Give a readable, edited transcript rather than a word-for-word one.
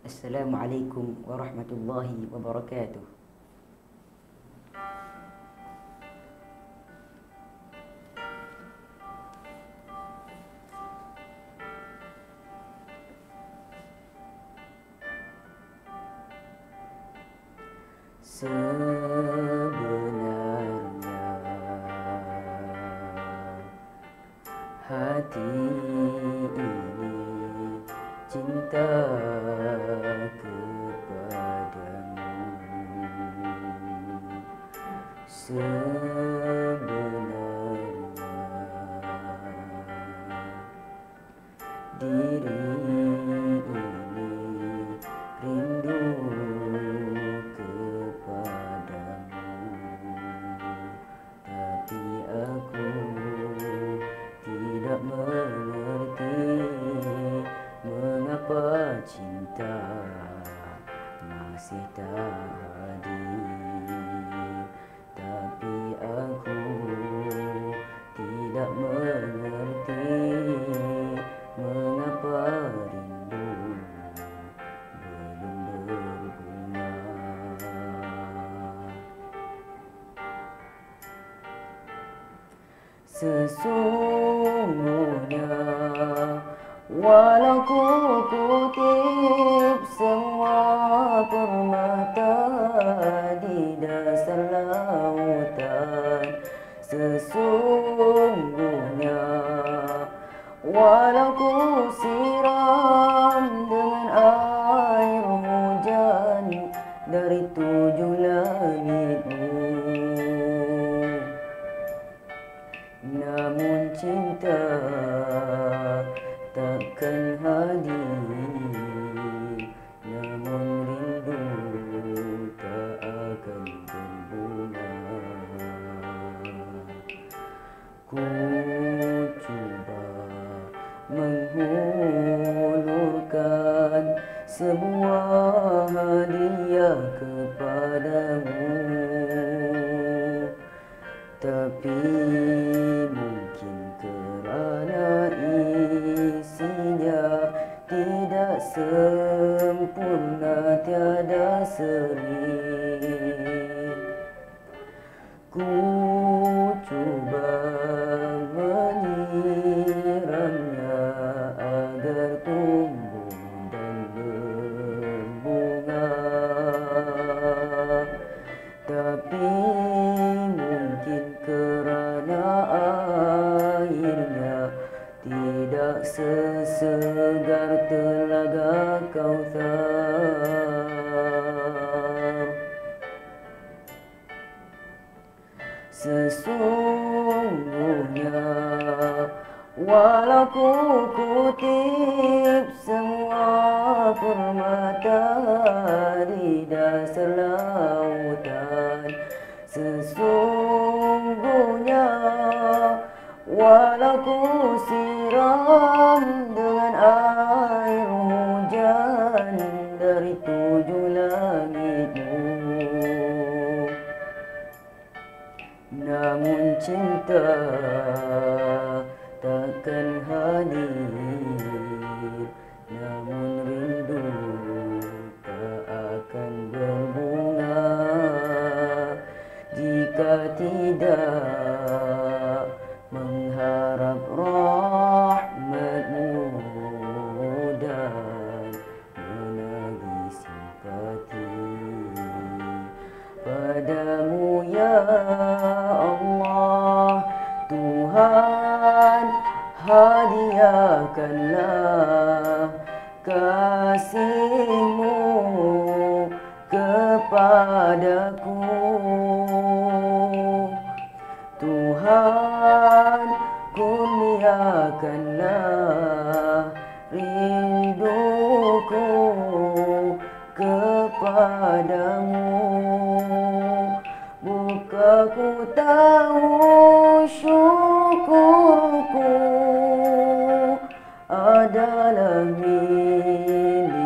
Assalamualaikum warahmatullahi wabarakatuh. Sebenarnya hati ini cinta kepadamu. Sebenarnya diri ini rindu kepadamu, tapi aku tidak mengerti mengapa cinta masih tak hadir. Tapi aku tidak mengerti mengapa rindu belum berbunga. Sesungguhnya walau ku kutip semua permata di dasar lautan, sesungguhnya walau ku siram dengan air hujan dari 7 langitmu, namun cinta takkan hadir, namun rindu tak akan berbunga. Ku cuba menghulurkan sebuah hadiah kepadamu, tapi mungkin kerana isinya tidak sempurna, tiada seri, ku cuba menyiramnya agar tumbuh dan berbunga, tapi mungkin kerana airnya tidak sesegar telaga Kautsar. Sesungguhnya walau ku kutip semua permata di dasar lautan, sesungguhnya walau ku siram dengan air hujan dari 7 langitmu, namun cinta takkan hadir, namun rindu tak akan berbunga jika tidak mengharap rahmatmu dan menagih simpati padamu ya Allah. Tuhan, hadiahkanlah kasih-Mu kepadaku. Tuhan, kurniakanlah rinduku kepadamu. Buka ku tahu syukurku adalah milik